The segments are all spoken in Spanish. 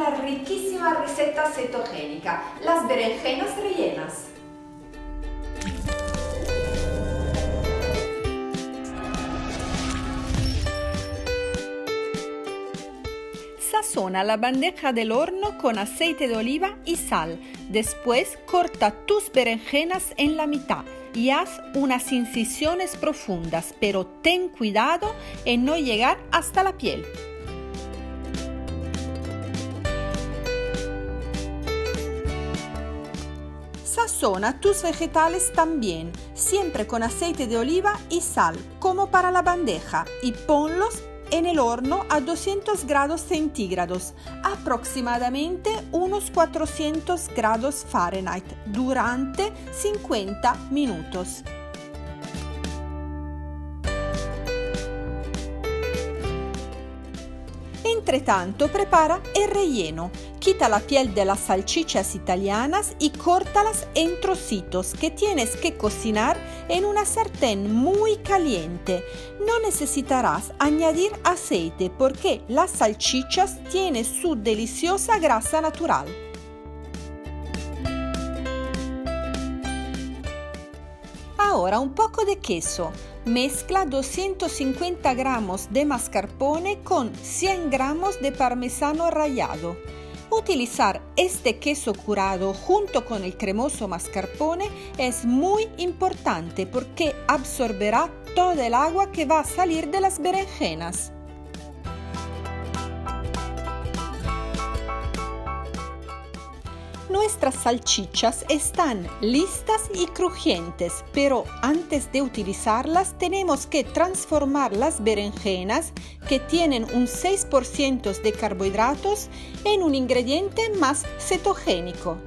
una riquísima receta cetogénica, las berenjenas rellenas. Sazona la bandeja del horno con aceite de oliva y sal. Después corta tus berenjenas en la mitad y haz unas incisiones profundas, pero ten cuidado en no llegar hasta la piel. Sazona tus vegetales también, siempre con aceite de oliva y sal, como para la bandeja, y ponlos en el horno a 200 grados centígrados, aproximadamente unos 400 grados Fahrenheit, durante 50 minutos. Entretanto, prepara el relleno. Quita la piel de las salchichas italianas y córtalas en trocitos que tienes que cocinar en una sartén muy caliente. No necesitarás añadir aceite porque las salchichas tienen su deliciosa grasa natural. Ahora un poco de queso. Mezcla 250 gramos de mascarpone con 100 gramos de parmesano rallado. Utilizar este queso curado junto con el cremoso mascarpone es muy importante porque absorberá todo el agua que va a salir de las berenjenas. Nuestras salchichas están listas y crujientes, pero antes de utilizarlas tenemos que transformar las berenjenas, que tienen un 6% de carbohidratos, en un ingrediente más cetogénico.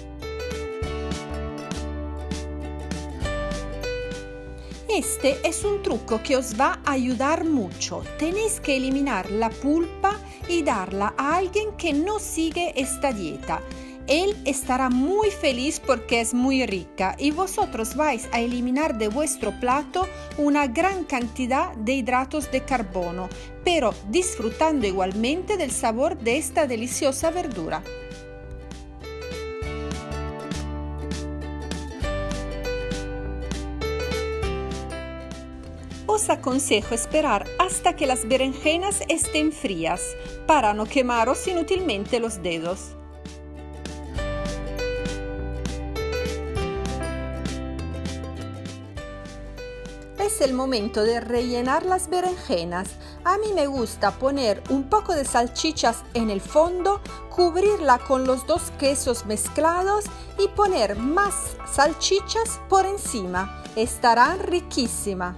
Este es un truco que os va a ayudar mucho. Tenéis que eliminar la pulpa y darla a alguien que no sigue esta dieta. Él estará muy feliz porque es muy rica y vosotros vais a eliminar de vuestro plato una gran cantidad de hidratos de carbono, pero disfrutando igualmente del sabor de esta deliciosa verdura. Os aconsejo esperar hasta que las berenjenas estén frías para no quemaros inútilmente los dedos. Es el momento de rellenar las berenjenas. A mí me gusta poner un poco de salchichas en el fondo, cubrirla con los dos quesos mezclados y poner más salchichas por encima. Estarán riquísimas.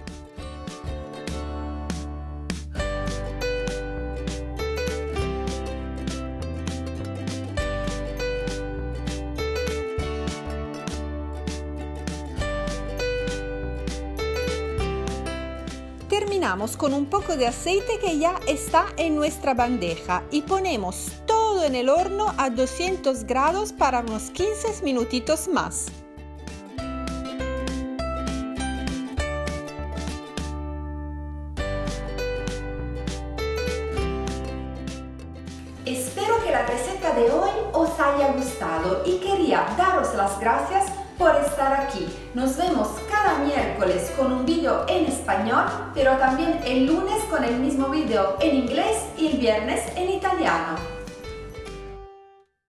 Terminamos con un poco de aceite que ya está en nuestra bandeja y ponemos todo en el horno a 200 grados para unos 15 minutitos más. Espero que la receta de hoy os haya gustado y quería daros las gracias por estar aquí. Nos vemos cada miércoles con un vídeo en español, pero también el lunes con el mismo vídeo en inglés y el viernes en italiano.